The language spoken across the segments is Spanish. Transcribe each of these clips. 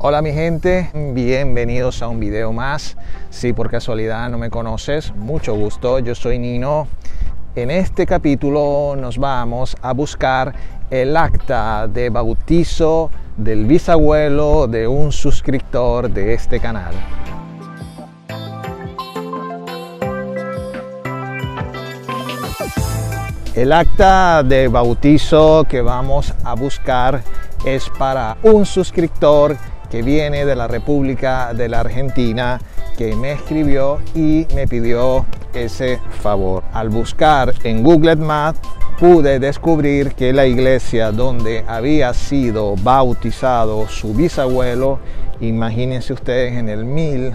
Hola mi gente, bienvenidos a un video más. Si por casualidad no me conoces, mucho gusto, yo soy Nino. En este capítulo nos vamos a buscar el acta de bautizo del bisabuelo de un suscriptor de este canal. El acta de bautizo que vamos a buscar es para un suscriptor que viene de la República de la Argentina, que me escribió y me pidió ese favor. Al buscar en Google Maps pude descubrir que la iglesia donde había sido bautizado su bisabuelo, imagínense ustedes, en el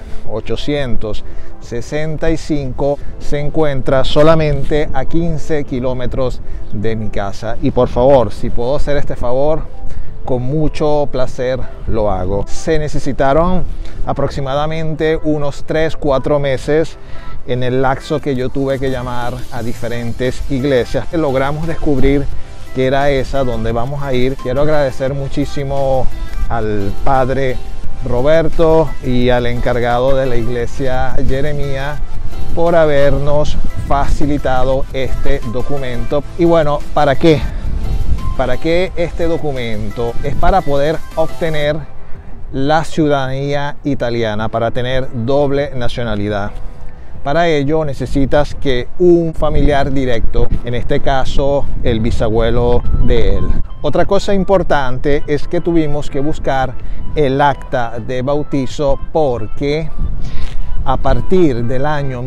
1865, se encuentra solamente a 15 kilómetros de mi casa. Y por favor, si puedo hacer este favor, con mucho placer lo hago. Se necesitaron aproximadamente unos 3-4 meses en el lapso que yo tuve que llamar a diferentes iglesias. Logramos descubrir que era esa donde vamos a ir. Quiero agradecer muchísimo al padre Roberto y al encargado de la iglesia Jeremías por habernos facilitado este documento. Y bueno, ¿para qué? ¿Para qué este documento? Es para poder obtener la ciudadanía italiana, para tener doble nacionalidad. Para ello necesitas que un familiar directo, en este caso el bisabuelo de él. Otra cosa importante es que tuvimos que buscar el acta de bautizo porque a partir del año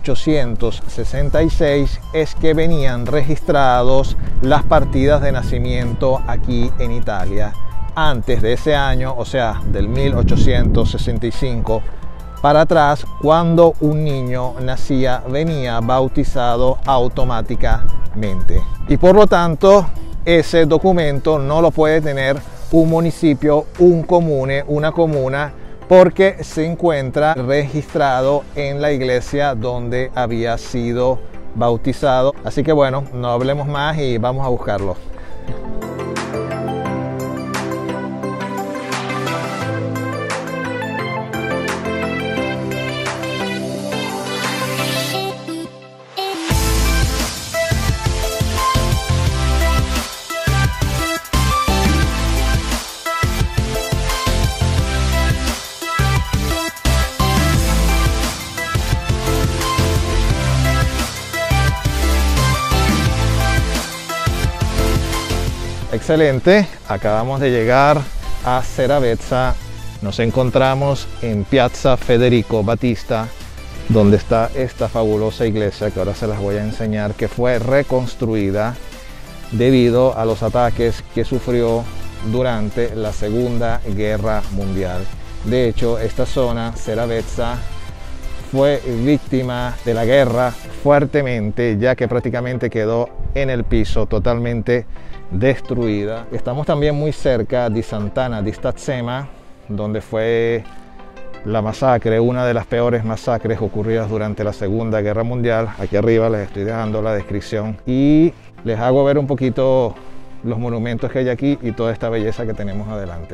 1866 es que venían registrados las partidas de nacimiento aquí en Italia. Antes de ese año, o sea, del 1865 para atrás, cuando un niño nacía, venía bautizado automáticamente. Y por lo tanto, ese documento no lo puede tener un municipio, un comune, una comuna, porque se encuentra registrado en la iglesia donde había sido bautizado. Así que bueno, no hablemos más y vamos a buscarlo. Excelente, acabamos de llegar a Seravezza. Nos encontramos en Piazza Federico Battista, donde está esta fabulosa iglesia que ahora se las voy a enseñar, que fue reconstruida debido a los ataques que sufrió durante la Segunda Guerra Mundial. De hecho, esta zona, Seravezza, fue víctima de la guerra fuertemente, ya que prácticamente quedó en el piso, totalmente destruida. Estamos también muy cerca de Sant'Anna di Stazzema, donde fue la masacre, una de las peores masacres ocurridas durante la Segunda Guerra Mundial. Aquí arriba les estoy dejando la descripción y les hago ver un poquito los monumentos que hay aquí y toda esta belleza que tenemos adelante.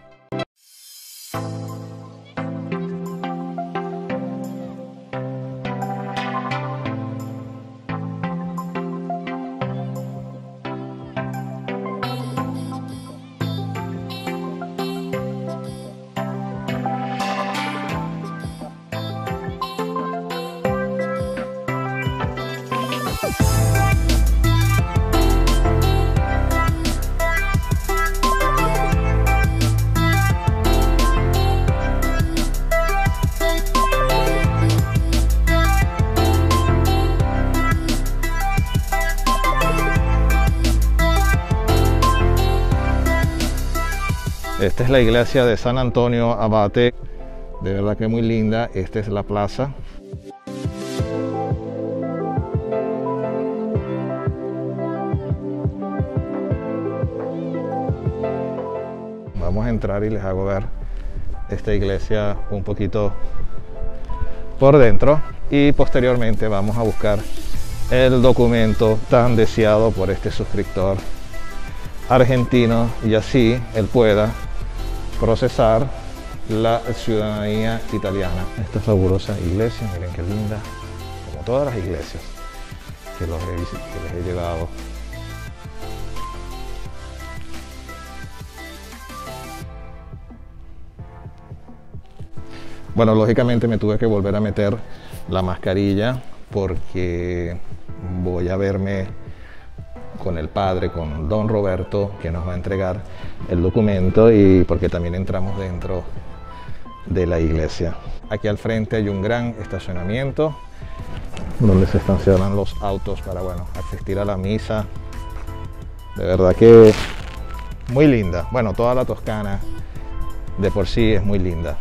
Esta es la iglesia de San Antonio Abate, de verdad que muy linda. Esta es la plaza. Vamos a entrar y les hago ver esta iglesia un poquito por dentro y posteriormente vamos a buscar el documento tan deseado por este suscriptor argentino y así él pueda procesar la ciudadanía italiana. Esta fabulosa iglesia, miren qué linda, como todas las iglesias que les he llevado. Bueno, lógicamente me tuve que volver a meter la mascarilla porque voy a verme con el padre, con don Roberto, que nos va a entregar el documento, y porque también entramos dentro de la iglesia. Aquí al frente hay un gran estacionamiento donde se estacionan los autos para, bueno, asistir a la misa. De verdad que muy linda. Bueno, toda la Toscana de por sí es muy linda.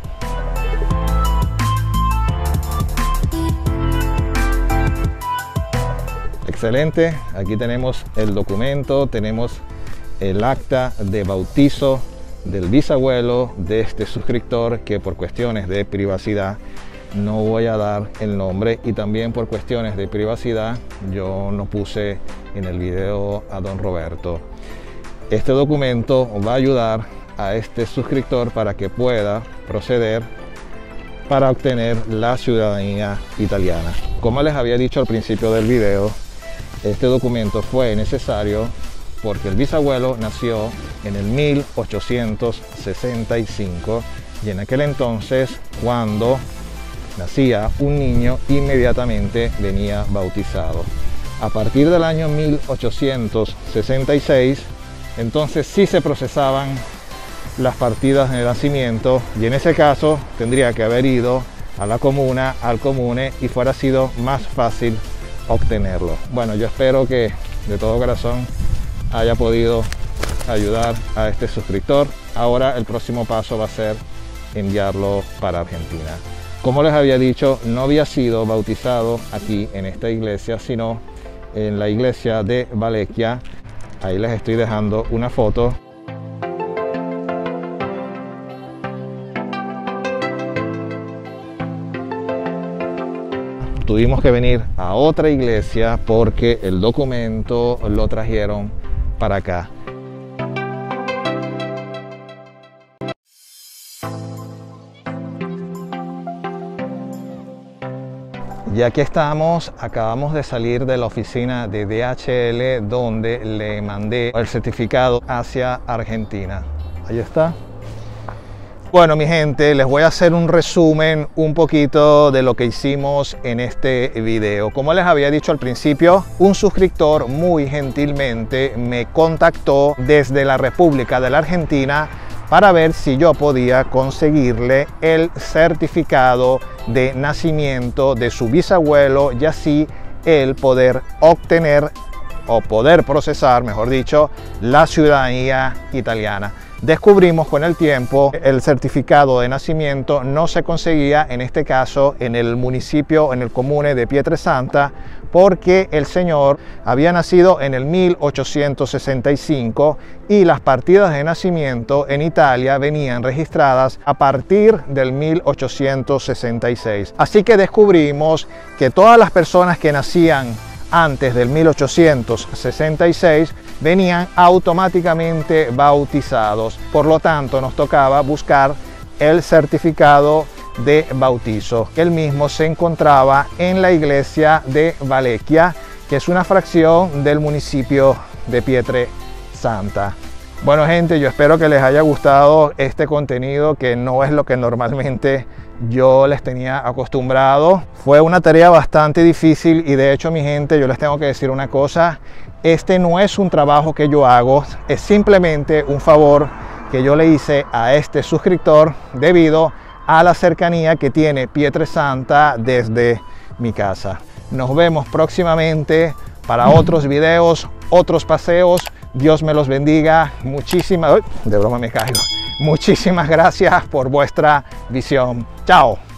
Excelente, aquí tenemos el documento, tenemos el acta de bautizo del bisabuelo de este suscriptor, que por cuestiones de privacidad no voy a dar el nombre, y también por cuestiones de privacidad yo no puse en el video a don Roberto. Este documento va a ayudar a este suscriptor para que pueda proceder para obtener la ciudadanía italiana. Como les había dicho al principio del video, este documento fue necesario porque el bisabuelo nació en el 1865, y en aquel entonces, cuando nacía un niño, inmediatamente venía bautizado. A partir del año 1866, entonces sí se procesaban las partidas de nacimiento, y en ese caso tendría que haber ido a la comuna, al comune, y fuera sido más fácil obtenerlo. Bueno, yo espero que de todo corazón haya podido ayudar a este suscriptor. Ahora el próximo paso va a ser enviarlo para Argentina. Como les había dicho, no había sido bautizado aquí en esta iglesia, sino en la iglesia de Vecchia. Ahí les estoy dejando una foto. Tuvimos que venir a otra iglesia porque el documento lo trajeron para acá. Y aquí estamos, acabamos de salir de la oficina de DHL, donde le mandé el certificado hacia Argentina. Ahí está. Bueno, mi gente, les voy a hacer un resumen un poquito de lo que hicimos en este video. Como les había dicho al principio, un suscriptor muy gentilmente me contactó desde la República de la Argentina para ver si yo podía conseguirle el certificado de nacimiento de su bisabuelo, y así él poder obtener, o poder procesar, mejor dicho, la ciudadanía italiana. Descubrimos con el tiempo el certificado de nacimiento no se conseguía, en este caso en el municipio, en el comune de Pietrasanta, porque el señor había nacido en el 1865 y las partidas de nacimiento en Italia venían registradas a partir del 1866. Así que descubrimos que todas las personas que nacían antes del 1866 venían automáticamente bautizados. Por lo tanto, nos tocaba buscar el certificado de bautizo. El mismo se encontraba en la iglesia de Vecchia, que es una fracción del municipio de Pietrasanta. Bueno, gente, yo espero que les haya gustado este contenido, que no es lo que normalmente yo les tenía acostumbrado. Fue una tarea bastante difícil, y de hecho, mi gente, yo les tengo que decir una cosa: este no es un trabajo que yo hago, es simplemente un favor que yo le hice a este suscriptor debido a la cercanía que tiene Pietrasanta desde mi casa. Nos vemos próximamente para otros videos, otros paseos. Dios me los bendiga. Muchísimas, de broma me caigo. Muchísimas gracias por vuestra visión. Chao.